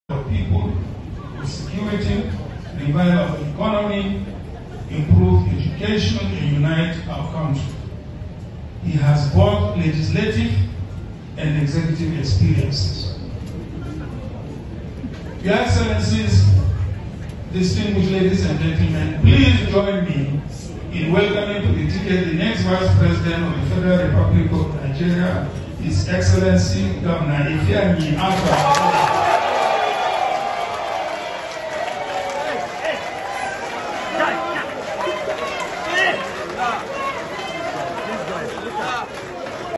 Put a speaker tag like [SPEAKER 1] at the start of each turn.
[SPEAKER 1] of people, security, revival of the economy, improve education, and unite our country. He has both legislative and executive experiences. Your Excellencies, distinguished ladies and gentlemen, please join me in welcoming to the ticket the next Vice President of the Federal Republic of Nigeria, His Excellency Governor Ifeanyi Okowa.